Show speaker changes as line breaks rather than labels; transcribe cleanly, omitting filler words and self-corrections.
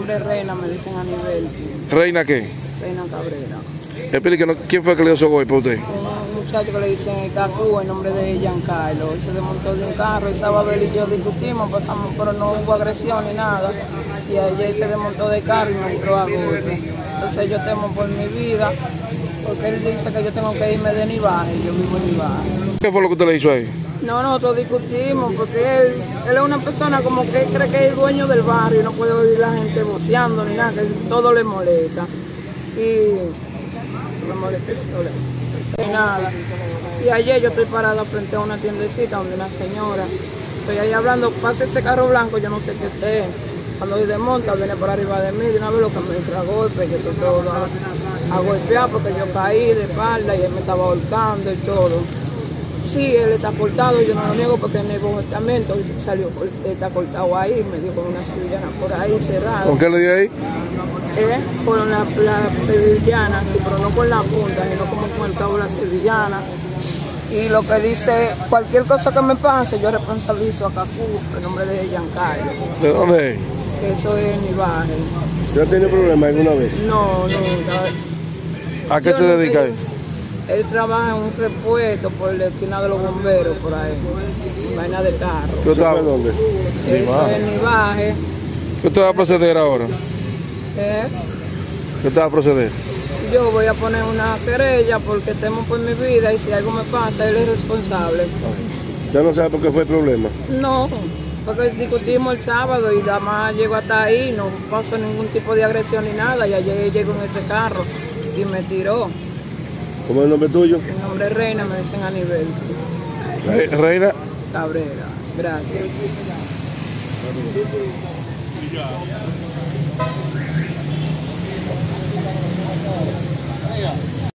nombre es Reina, me dicen a nivel.
¿Reina qué?
Reina Cabrera.
Explíquenos, ¿quién fue que le dio su golpe a usted?
Un muchacho que le dicen Cacú, el nombre de Giancarlo. Él se desmontó de un carro, el sábado él y yo discutimos, pasamos, pero no hubo agresión ni nada. Y ayer se desmontó de carro y me entró a golpe. Entonces yo temo por mi vida, porque él dice que yo tengo que irme de Nivaje, yo vivo en Nivaje.
¿Qué fue lo que usted le hizo ahí?
No, nosotros discutimos, porque él es una persona como que cree que es el dueño del barrio, no puede oír la gente voceando ni nada, que todo le molesta. Y me molesta solo. Y nada. Y ayer yo estoy parada frente a una tiendecita donde una señora, estoy ahí hablando, pasa ese carro blanco, yo no sé qué esté. Cuando él desmonta, viene por arriba de mí, de una vez lo que me entra a golpe, yo estoy todo a golpear porque yo caí de espalda y él me estaba ahorcando y todo. Sí, él está cortado, yo no lo niego porque en el vomitamiento salió, está cortado ahí, me dio con una sevillana por ahí cerrada.
¿Con qué le dio ahí?
Con la sevillana, sí, pero no con la punta, sino como con el cabo de la sevillana. Y lo que dice, cualquier cosa que me pase, yo responsabilizo a Cacú, el nombre de Giancarlo.
¿De dónde es?
Eso es Nivaje.
¿Ya tiene problemas alguna vez?
No, nunca.
¿A qué se dedica él?
Él trabaja en un repuesto por la esquina de los bomberos, por ahí. Vaina de carro.
¿Qué usted,
¿Dónde?
Eso es Nivaje.
¿Qué usted va a proceder ahora? ¿Qué usted va a proceder?
Yo voy a poner una querella porque temo por mi vida y si algo me pasa, él es responsable.
¿Ya no sabe por qué fue el problema?
No, porque discutimos el sábado y nada más llegó hasta ahí, no pasó ningún tipo de agresión ni nada y ayer llegó en ese carro y me tiró.
¿Cómo es el nombre tuyo?
Mi nombre es Reina, me dicen a nivel.
Reina
Cabrera, gracias.